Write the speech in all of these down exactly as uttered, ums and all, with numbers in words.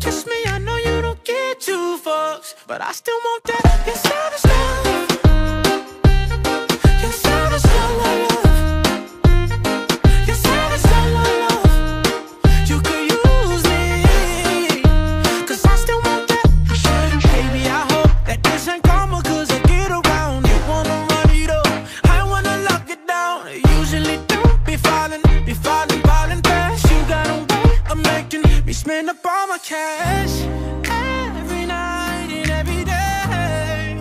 kiss me, I know you don't get two fucks, but I still want that. Your savage love, your savage love, love, love. Your savage love, love, love. You could use me, 'cause I still want that. Baby, I hope that this ain't karma, 'cause I get around. You wanna run it up, I wanna lock it down. Usually don't be falling, be falling, falling fast. You got a way of making me spend up all my cash. Every night and every day,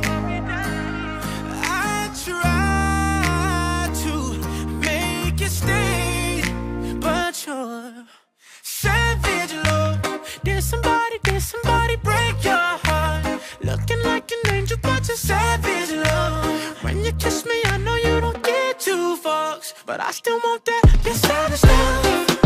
I try to make you stay, but you're savage love. Did somebody, did somebody break your heart? Looking like an angel, but you're savage love. When you kiss me, I know you don't get two fucks, but I still want that. Your savage love,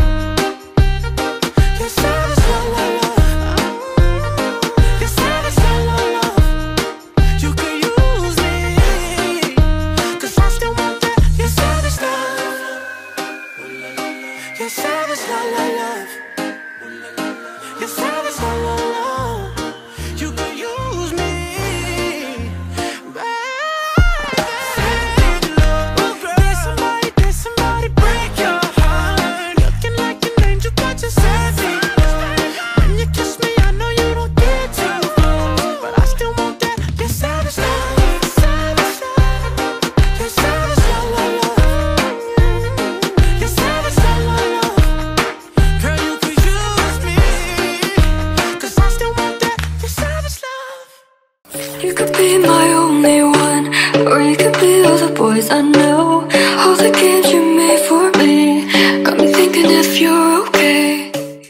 your savage love, love, love. Your savage love, love, love. You could use me, 'cause I still want that. Your savage love, your savage love, love, love. Your savage love, love, love. You could use me, baby. Savage love. Did somebody, did somebody break your heart? Looking like an angel, but you're savage. When you kiss me, I know you don't get two fucks, but I still want that. Your savage love, savage love. Your savage love, love, love. Your savage love, love, love. Girl, you could use me, 'cause I still want that. Your savage love. You could be my only one, or you could be all the boys I know.